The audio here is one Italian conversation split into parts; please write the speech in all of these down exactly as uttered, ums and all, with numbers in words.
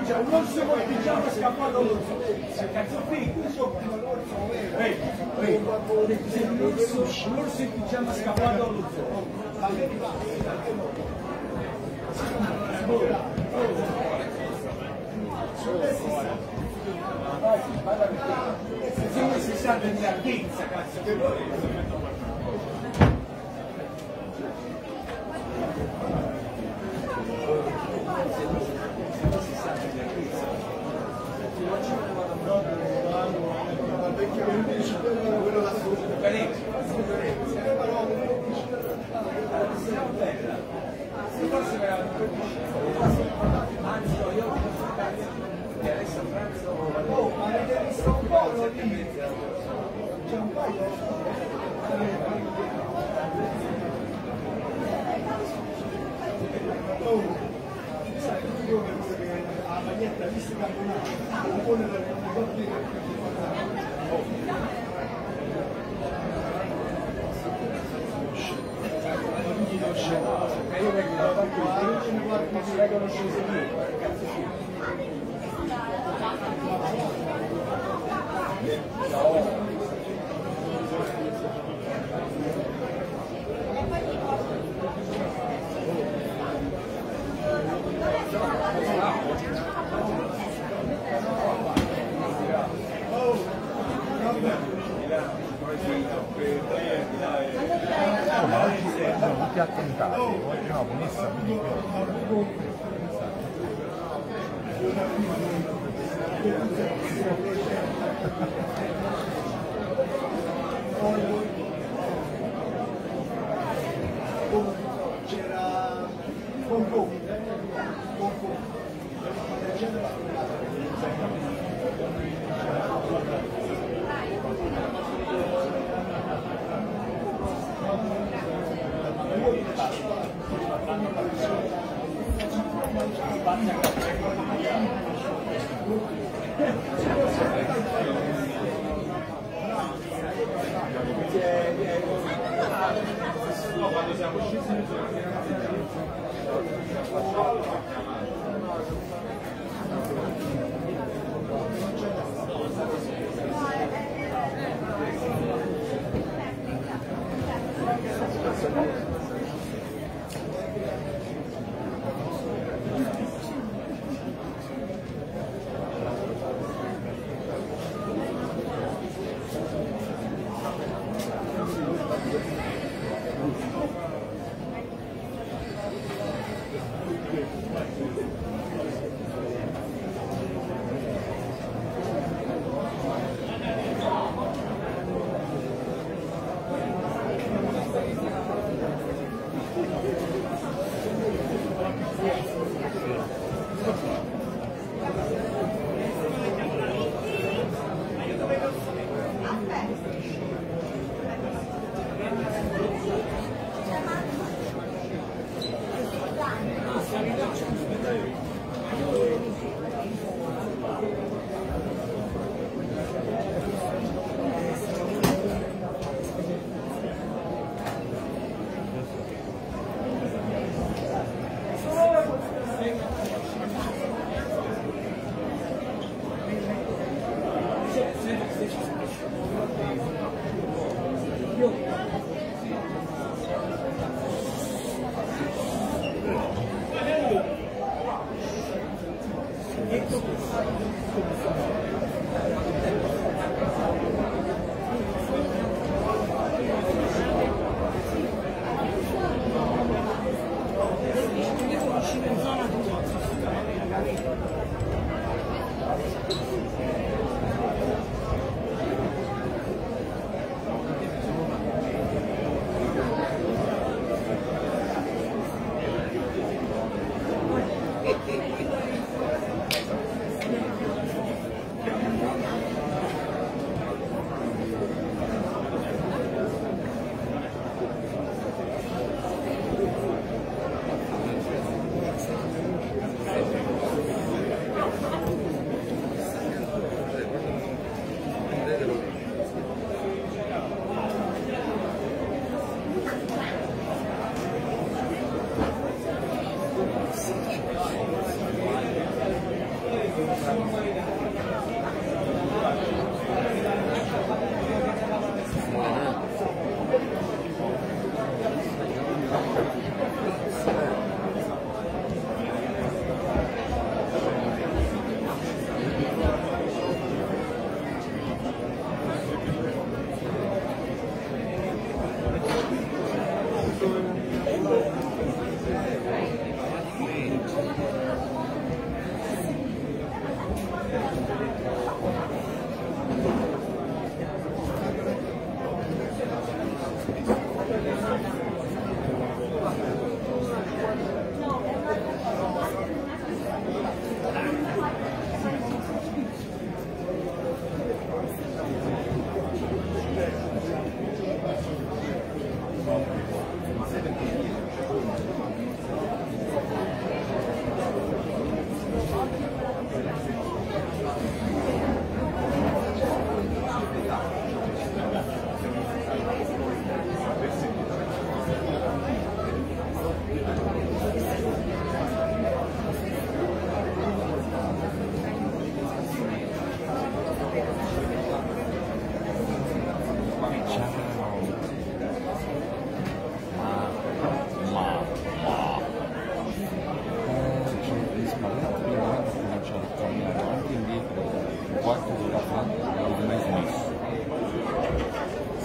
c'è un orso con il pigiama scappato all'orso. Se cazzo qui, qui sopra l'orso. Ehi, ehi, c'è un orso, un orso in pigiama scappato all'orso. Vai, vai, vai, siamo sessanta di larghezza, cazzo, che vuoi? Oh, ma avete visto un po' lì? C'è un po' oh, sai, io penso che la maglietta visto campionato la pone per io vengo da tanto la origine guarda si regolano scese lì cazzo sì. Non ti attentati, no, buonissimo. C'era Conco, Conco, quando siamo scesi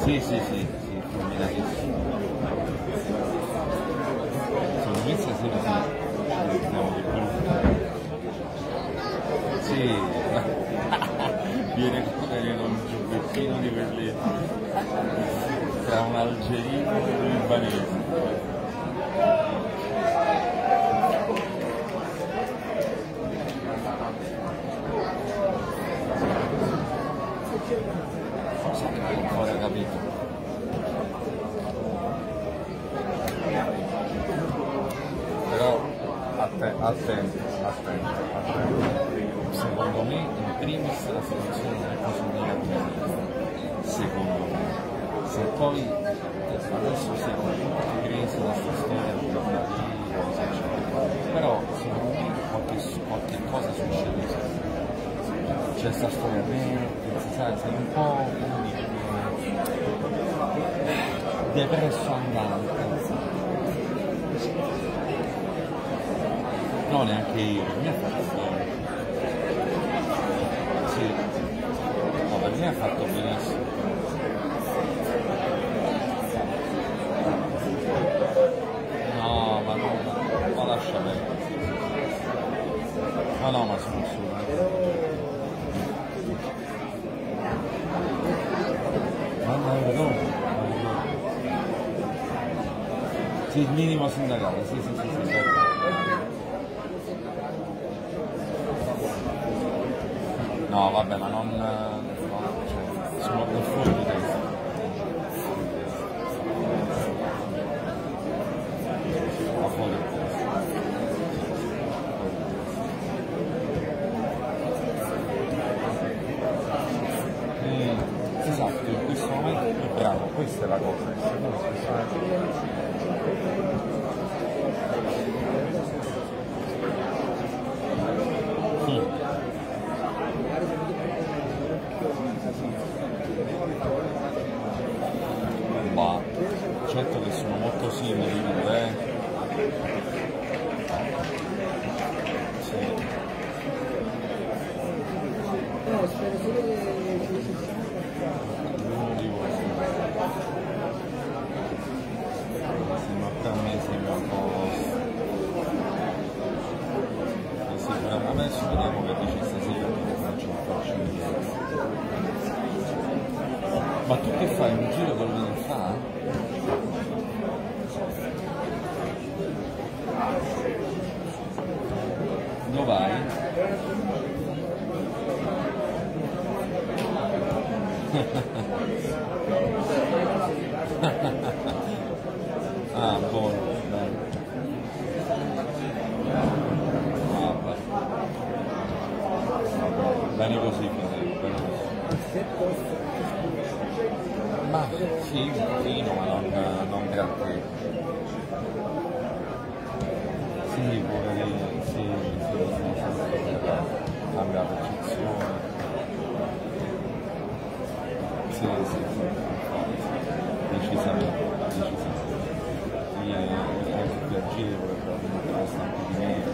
Sì, sì, sì, sì, fulminatissimo. Secondo me stasera sì, ci vediamo di brutto. Sì, viene con un giubbettino di quelli tra un algerino e un libanese. Ora capito. Però attento, attento, attento, attento. Secondo me in primis la situazione non è così negativa. Secondo me. Se poi adesso siamo tutti presi da questa storia di coronavirus, eccetera. Però secondo me qualche, qualche cosa succede. C'è questa storia Merkel, sai, sei un po' come dire, depresso andante. No, neanche io, per me ha fatto bene. Sì, no, per me ha fatto benissimo. No, ma no, ma lascia perdere. Ma no, ma sono assolutamente. Ma no, no, no. Sì, il minimo sindacale, sì, sì, sì, sì, sì. No, vabbè, ma non... no, cioè, sono per fuori di testa. Ma fuori di testa. Mm, esatto, in questo momento è bravo, questa è la cosa. Sì. Ma certo che sono molto simili, eh? Sì. Uno di voi. Sì, ma per me sembra un po'... Eh sì, però adesso vediamo che dice stasera che faccio un po' indietro. Ma tu che fai? Un giro con lui fa? Dove vai? Ah, buono, bello. Ah, bello. Bene così, bene così. Ma sì, un pochino, ma non, non granché. Sì, poverino, sì, sì, sì, sì, cambia la percezione. Sì, sì, sì, decisamente, decisamente. Sì, è anche più agevole, probabilmente bastante di meno.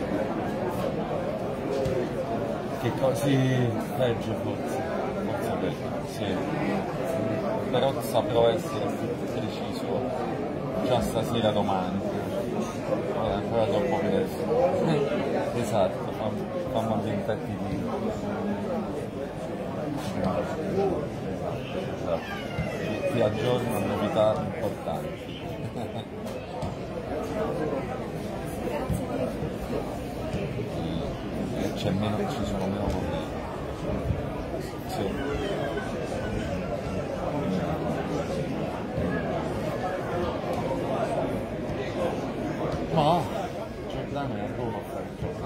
Che cosa? Sì, peggio forse, forse peggio, sì. Però saprò essere più preciso già stasera domani. È ancora troppo presto. Esatto, fammi ambientati di... Esatto. Ti, ti aggiorno a novità importanti. E c'è meno, ci sono meno problemi. Sì. Ma Giordano è a Roma a fare il gioco.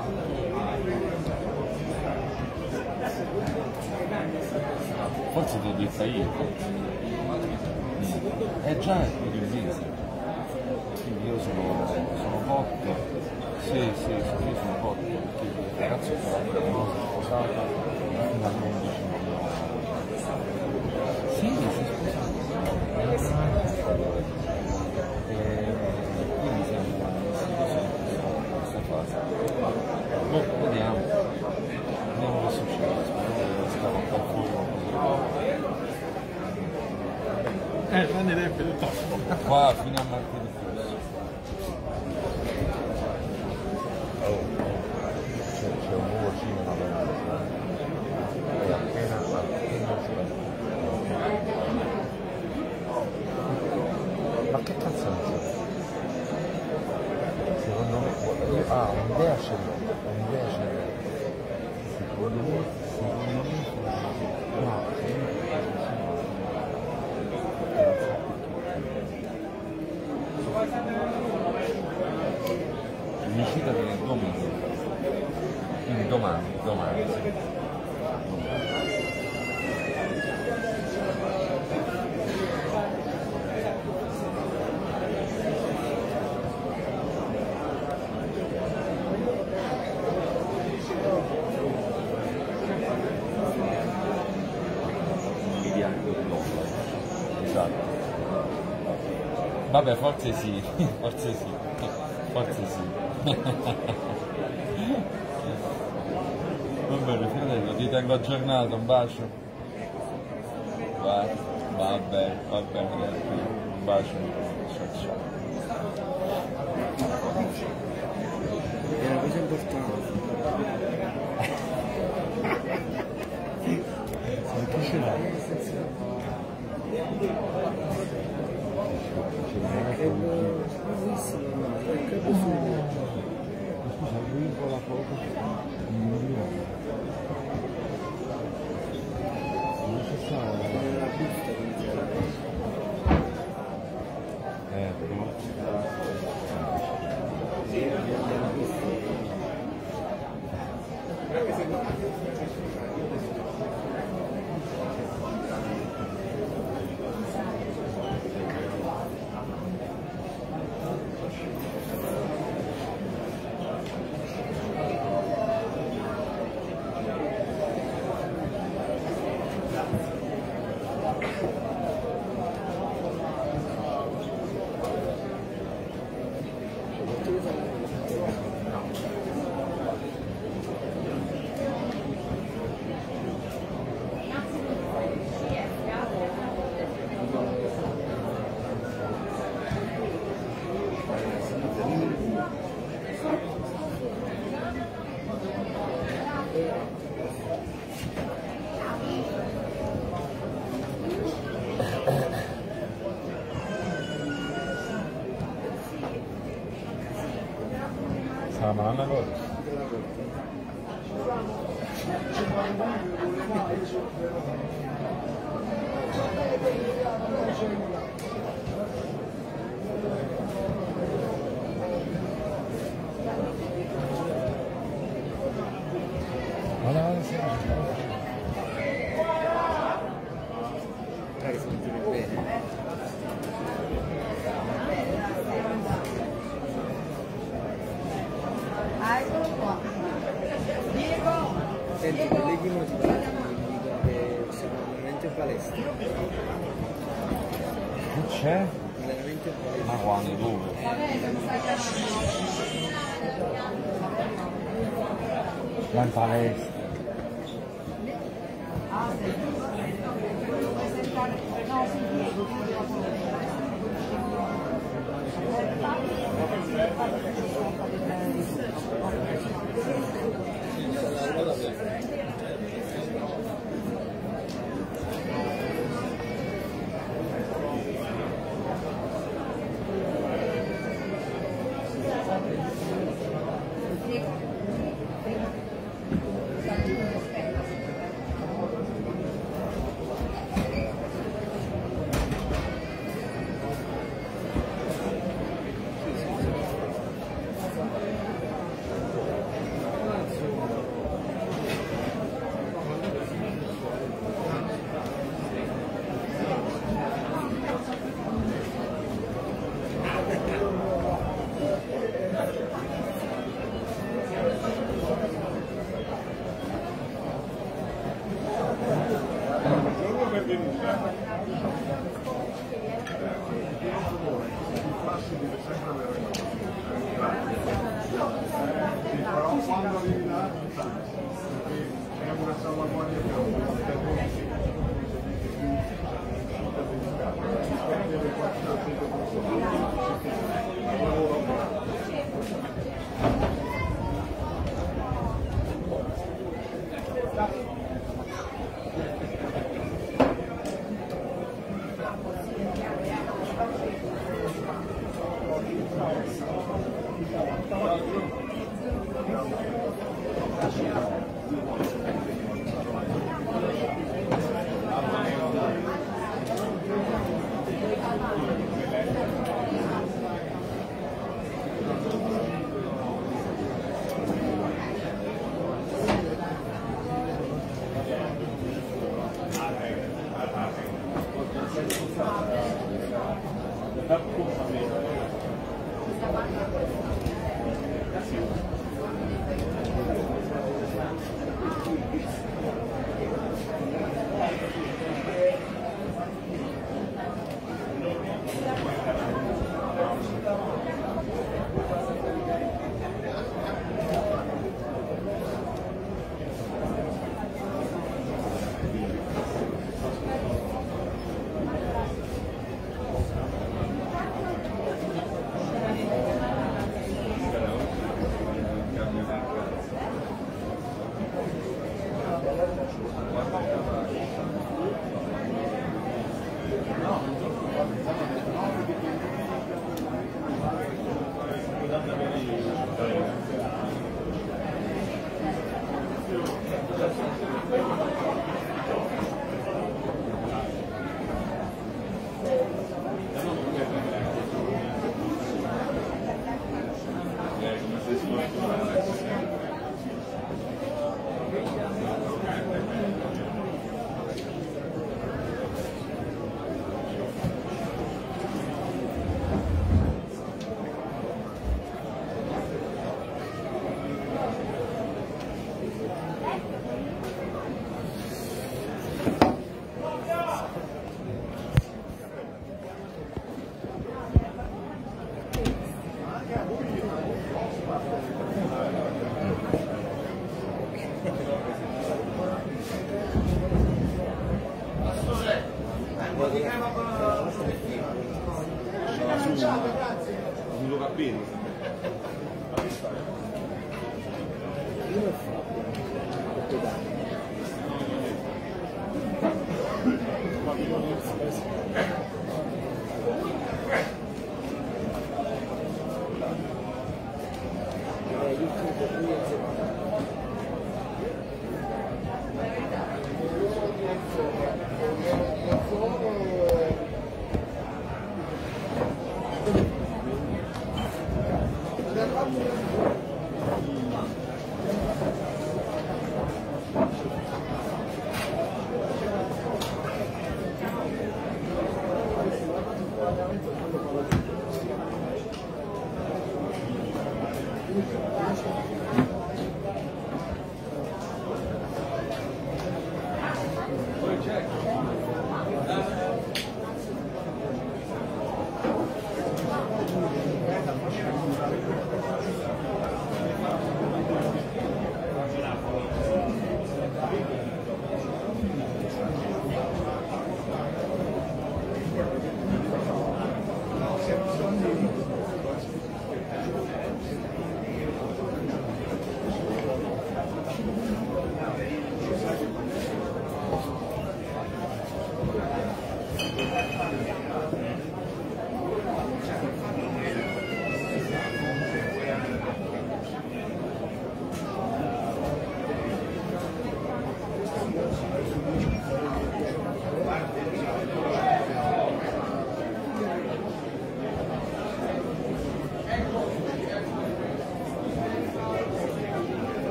Forse te l'ho detta io. È già più di un mese. Quindi io sono, sono cotto. Sì, sì, sì, io sono cotto. Perché il ragazzo che ha sposato fino all'undici novembre. Sì, si è sposato. Quindi siamo in questa fase. Boh, vediamo. Vediamo che succede. Spero che scappa fuori. Eh, prendi le tutto. Qua fino a martedì prossimo. Oh, c'è, c'è un nuovo cinema veramente. È appena appena uscito. Ma che cazzo ne c'è? Secondo me. Io, ah, un'idea ce l'ho. Un'idea ce l'ho. Secondo me. Secondo me. No. L'uscita viene domenica. Quindi domani, domani. Esatto. Vabbè, forse sì, forse sì, forse sì. Va bene, fratello, ti tengo aggiornato, un bacio. Va, va bene, va bene, un bacio, ciao ciao. È una cosa importante. Chi ce l'ha? Che bellissimo, che bello. Scusa, lui vola poco. Non si sa. Eh, Sarà una cosa. Guarda, guarda, sì. Dai, sentire bene. Senti, colleghi motivati, che siamo allenamento in palestra. Che c'è? Allenamento in palestra. Ma quando, dove? Ma in palestra.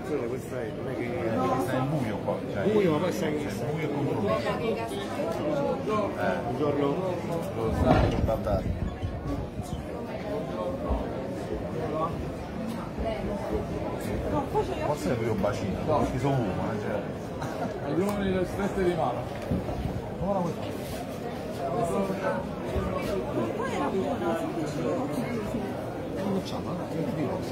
sole, questa è, non è che Sta in buio qua. Cioè, buio, ma poi sai che c'è sta. buio contro luce. Un giorno Lo sai, guardate. Forse è proprio bacino, perché sono uomo, non c'è. Aggiungi le strette di mano. Come la vuoi fare? Non facciamo, no? Che ti dico?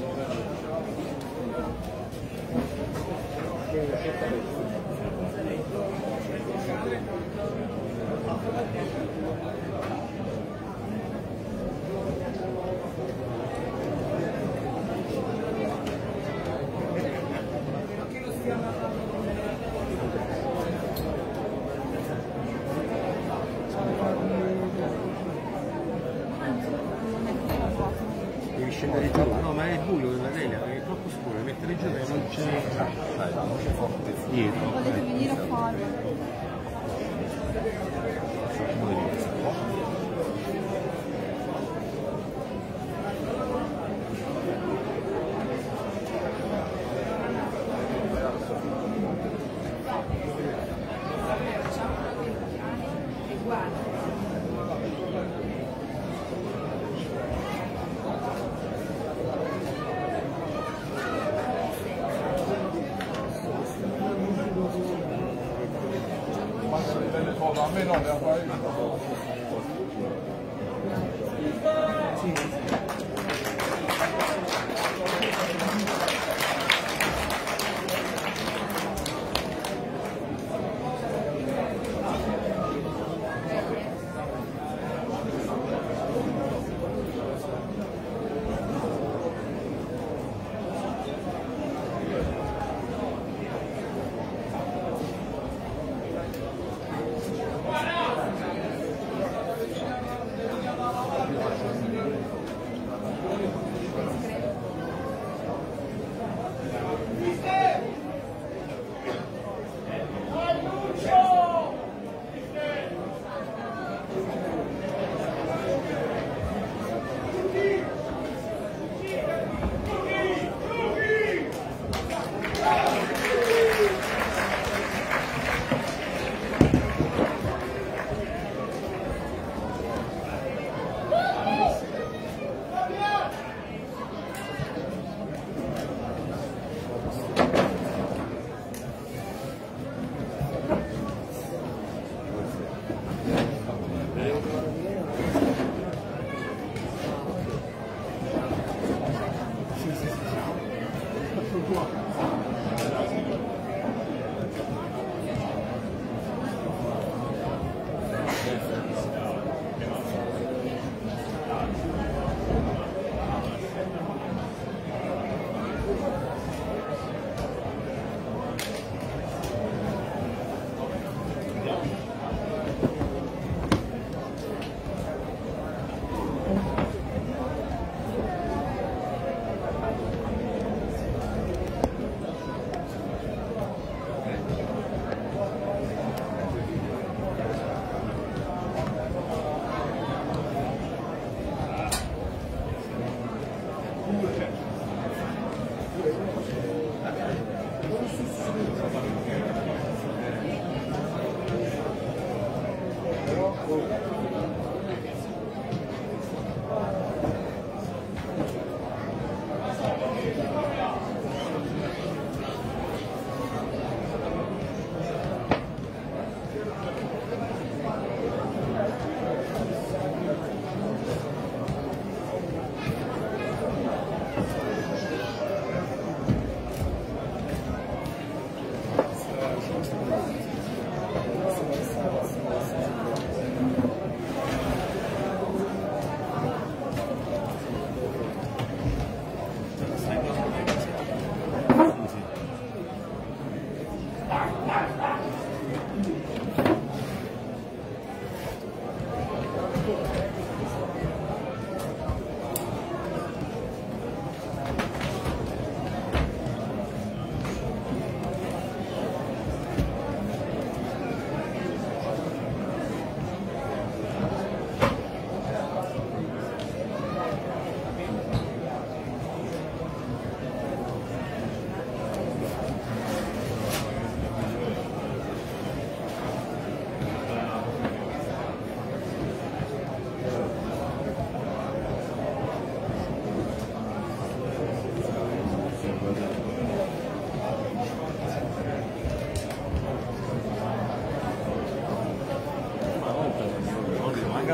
devi scendere giù, no ma è buio la tela, è troppo scuro, mettere giù e non c'è Dai, la luce forte dietro. Potete venire a fare. Delle foto, a me no, le fare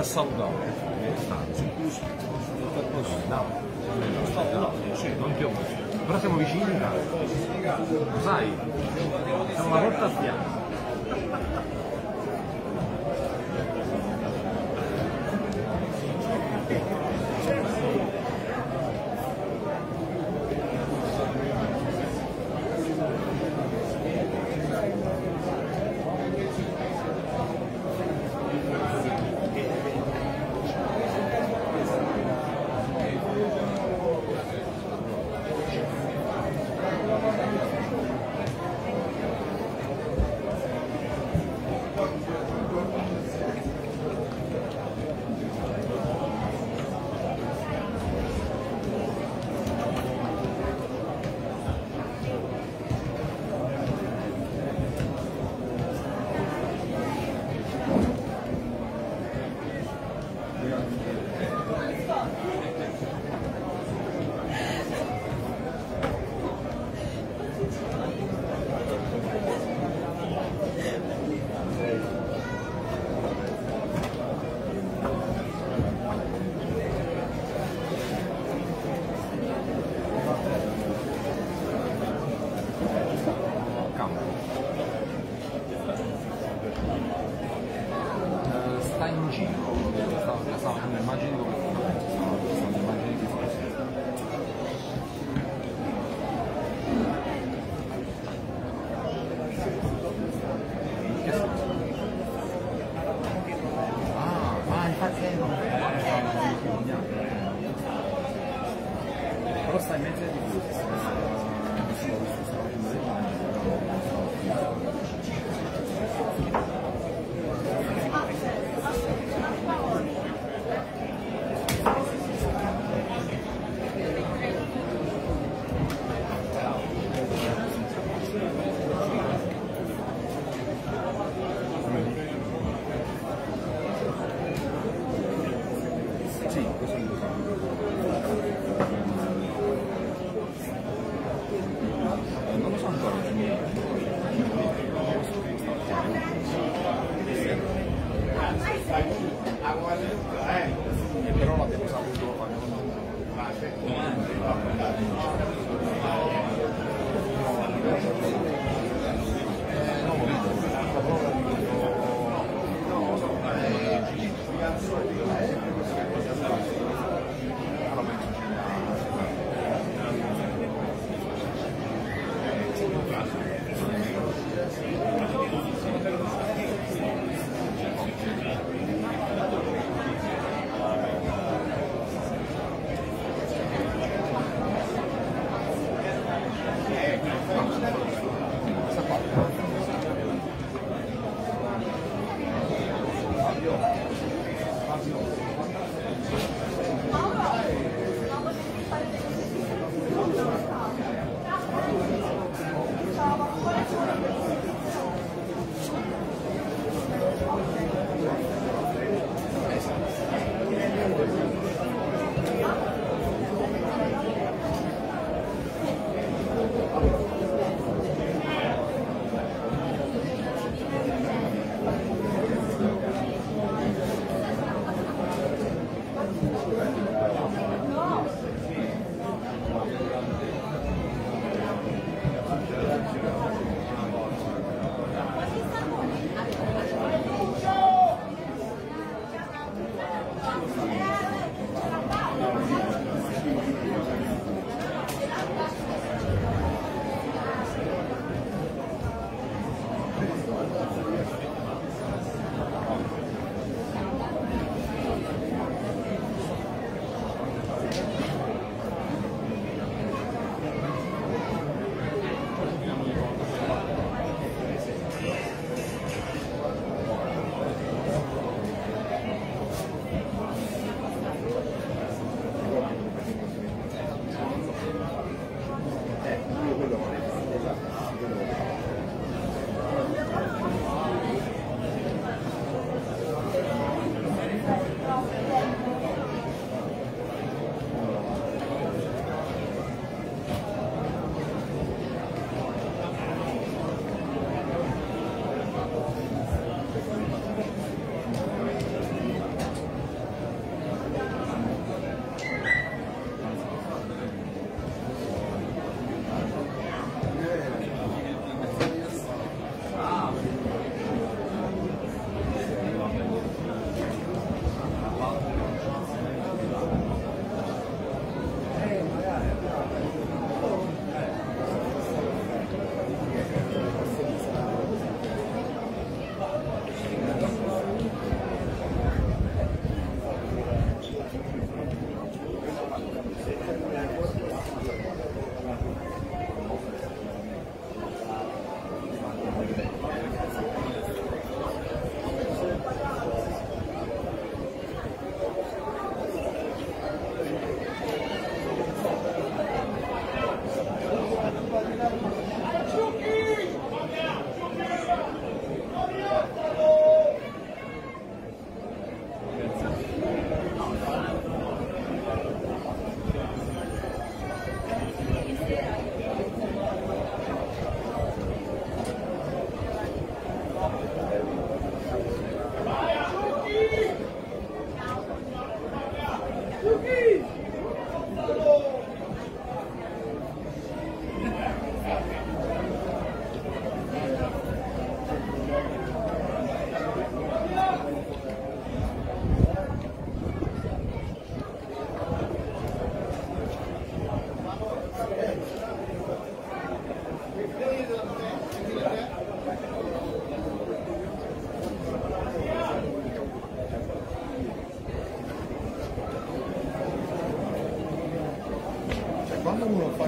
a salutare. No, non ti ho visto. Però siamo vicini in casa. Lo sai? Siamo una volta a fianco.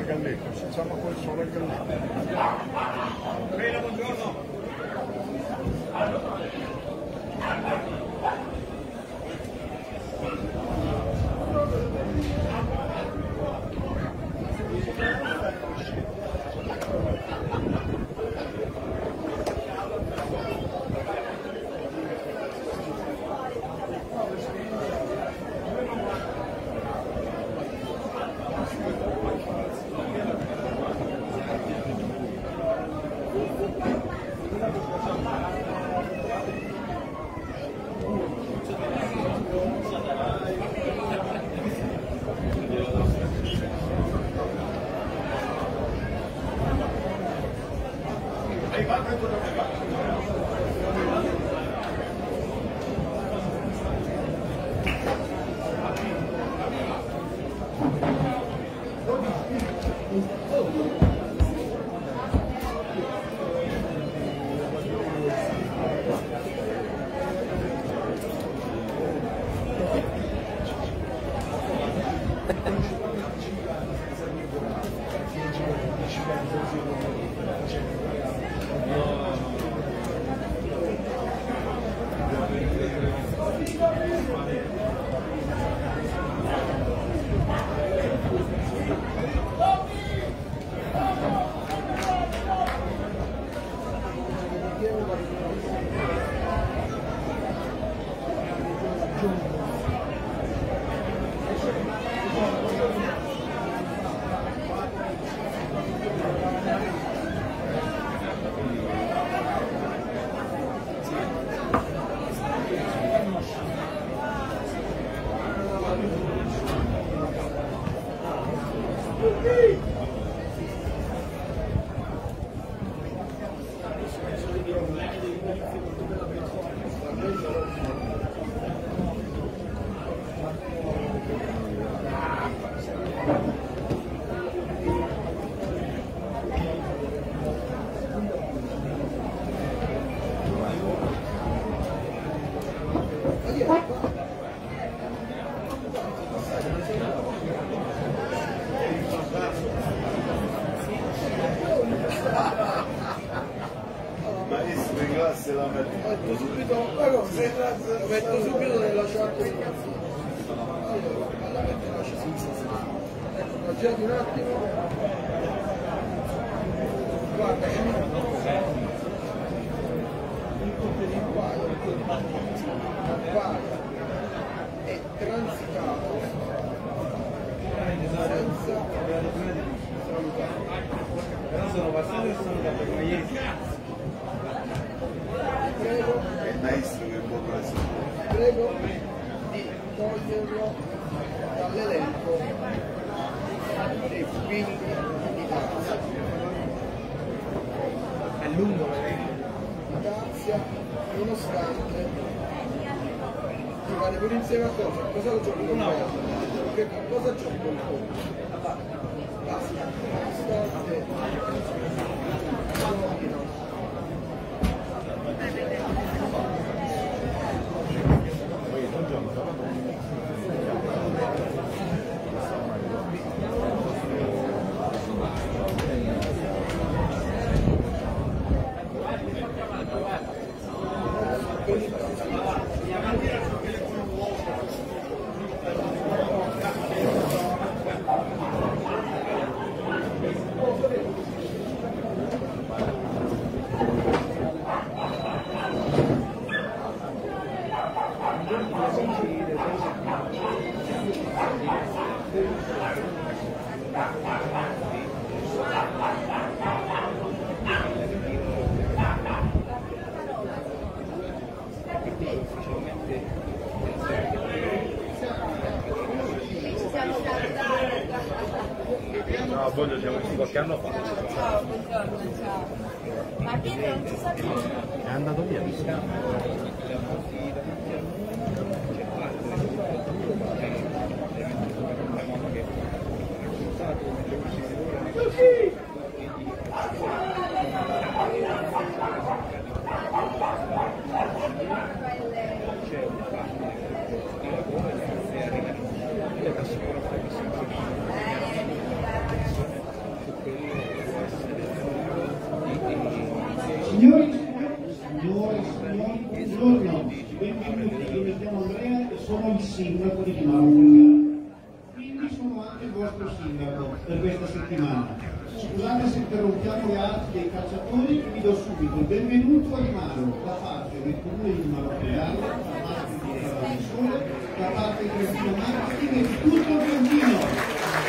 galletto, facciamo col solo il galletto. Bene, buongiorno. Maestro in classe la metto. Metto subito, però se metto subito nella chat in classe. La metto nella chat. Ecco, girati un attimo. Guarda, il paio è transitato senza salutare. Però sono passato e sono andato come ieri. Prego, È il maestro che può essere. prego di toglierlo dall'elenco dei quindi di Tazia. È lungo l'elenco. Di Tazia, nonostante ti vale pure insieme a cosa? Cosa lo giochi con me? Che cosa giochi con me? Basta, nonostante giochino. No, voglio siamo visti qualche anno fa. Ciao, buongiorno, ciao. Ma Pietro non ci sa più? È andato via. Signori e signori, signore e signori, buongiorno, benvenuti, io mi chiamo Andrea e sono il sindaco di Dimaro Folgare. Quindi sono anche il vostro sindaco per questa settimana. Scusate se interrompiamo le arti dei calciatori, vi do subito il benvenuto a Dimaro da parte del comune di Dimaro Folgare, da parte di Terra del Sole, da parte di Trentino Marketing e di tutto il Trentino.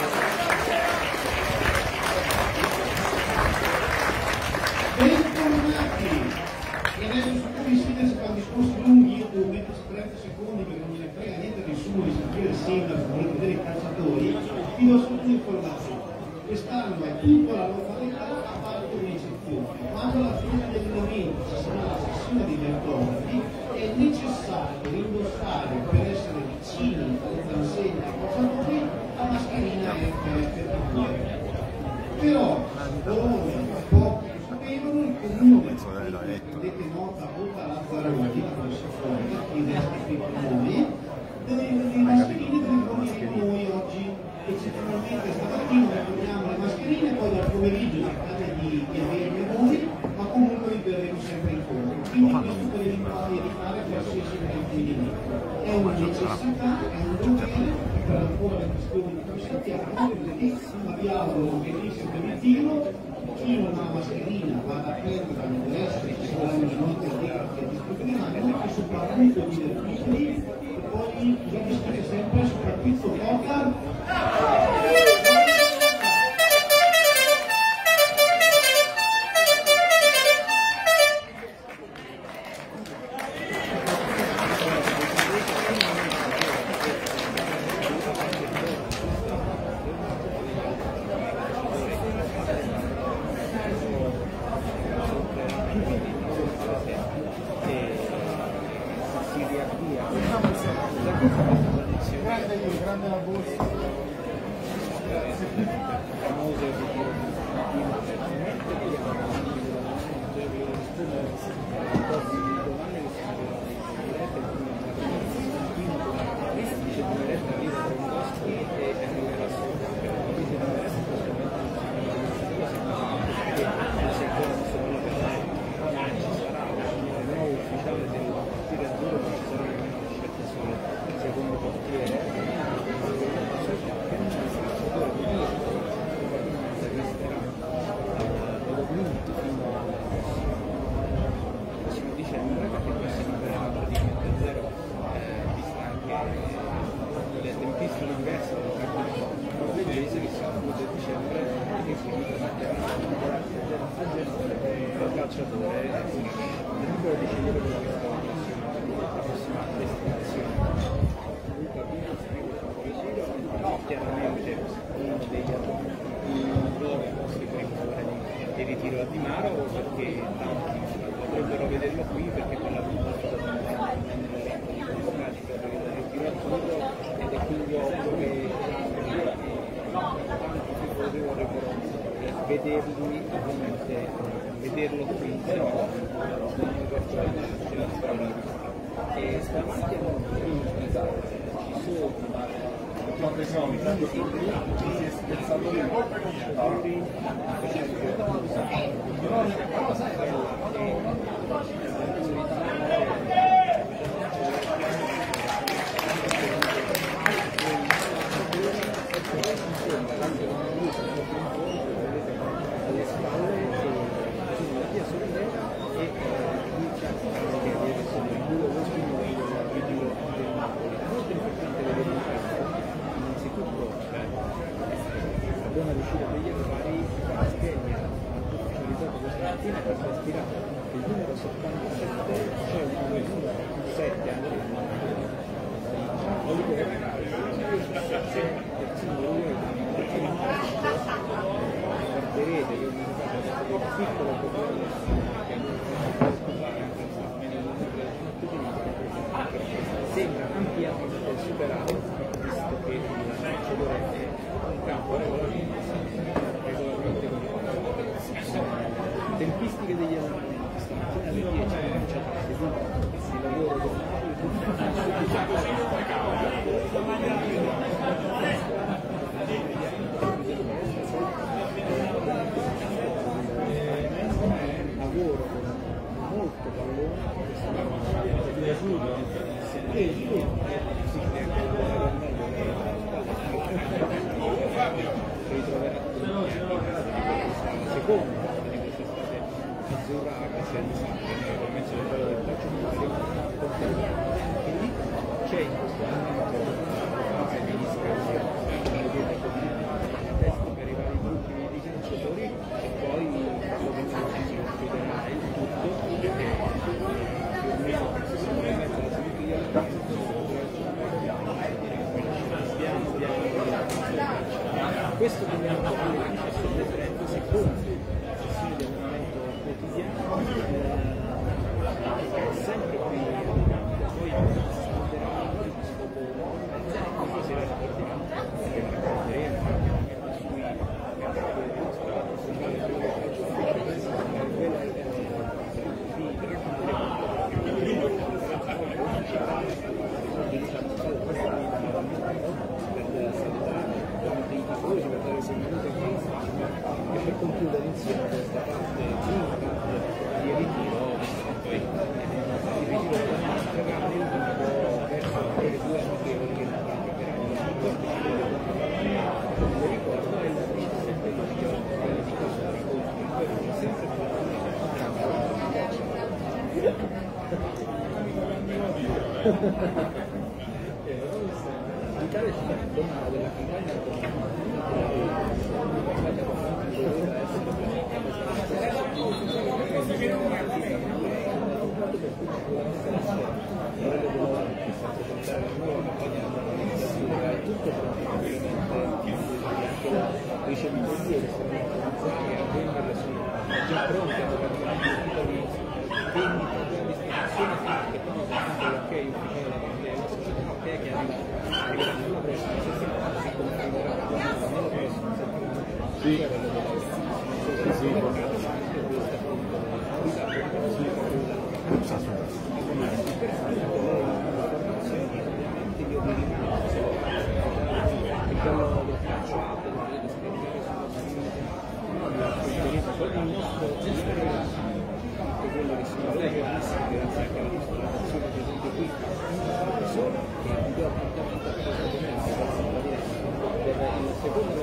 Bentornati! E adesso siccome i sindaci fanno discorsi lunghi, io devo metterci trenta secondi perché non me ne frega niente a nessuno di sentire il sindaco, volete vedere i calciatori, vi do solo un'informazione. Quest'anno è tutta la normalità a parte un'eccezione. Quando alla fine degli allenamenti ci sarà la sessione degli autografi, è necessario indossare per essere vicini alle transegne ai calciatori la mascherina F F due. Però, coloro pochi sapevano, il comune, vedete nota Vota Lazzarotti, la Consigliera, che resta qui con noi, delle mascherine dovevano venire con noi oggi. Eccezionalmente stamattina prendiamo le mascherine, poi dal pomeriggio cercate di, di averle voi, ma comunque vi verremo sempre incontro. Quindi questo per evitare qualsiasi fraintendimento. È una necessità, è un dovere per ancora le questioni di cui sappiamo, perché abbiamo un bellissimo ritiro, chi non ha mascherina vada a prendere, non deve essere, ci saranno le note che discuteranno, e soprattutto di piccoli, e poi vi sempre soprattutto poca. Grande la borsa. Chiaramente uno degli loro nostri primi di ritiro a Dimaro, perché tanti potrebbero vederlo qui perché con la pratica del ritiro a Turo, ed è quindi ovvio che tanti vorrebbero vederli, ovviamente vederlo qui insieme della storia. E davanti a noi ci sono quando siamo abitati qui si è spezzato lì alle spalle e via sorridere e buona riuscita degli affari la sveglia ufficializzato questa mattina per ispirato il numero settantasette, cioè il numero sette anche guarderete che è un piccolo problema che sembra ampiamente superato, visto che il calciatore è un campo regolarmente regolarmente tempistiche degli allenamenti. Stamattina alle dieci è cominciato la seduta di lavoro lavoro Questo dobbiamo capire che c'è sulle trenta secondi sessione del movimento quotidiano che è sempre qui poi salterà questo dopo sera la partita che racconteremo e per concludere insieme questa parte prima parte di ritiro poi il ritiro della nostra grande ultimo verso le due amichevoli che non giocheranno la vittoria vi ricordo è il diciassette luglio di questo ricordo sempre l'Italia ci sta domanda della finale ricevitori già pronti a vendita di distribuzione che poi l'ok ufficiale della grande società che arriva nella prossima settimana si confermerà nella prossima settimana sì il nostro quello che si vuole grazie anche alla nostra nazione presente qui solo che vi do appuntamento per il secondo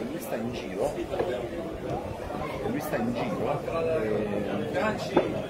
che lui sta in giro, che lui sta in giro e...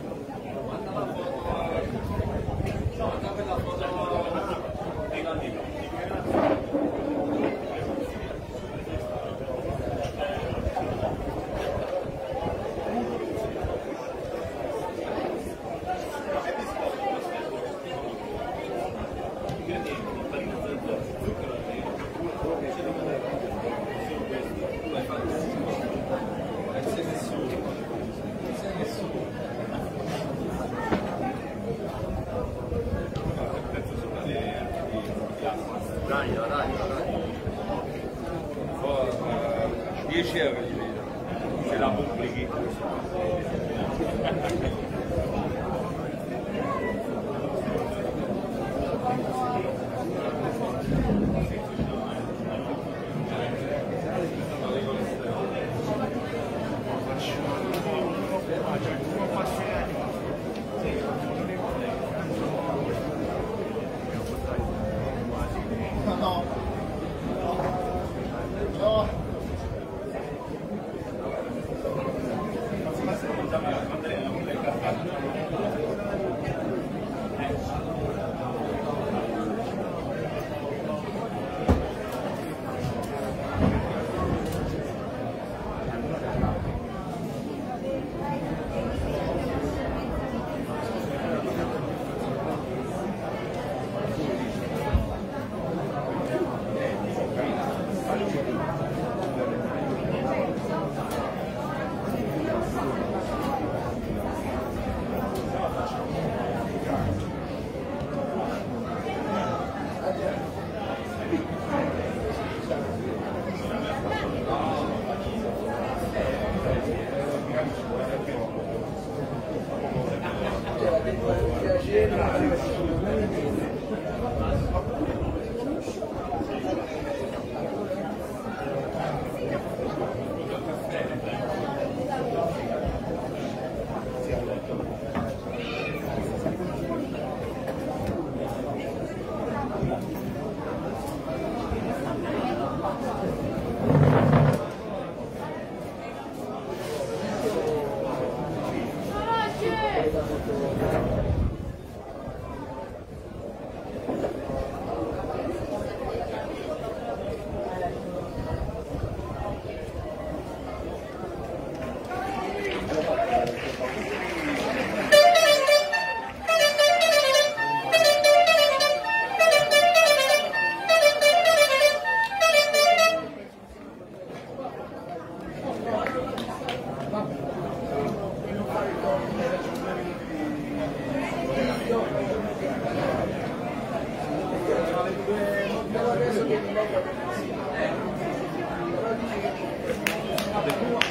Dai, dai, dai. dieci euro gli vedo, se la pubblichi. No. No. Adesso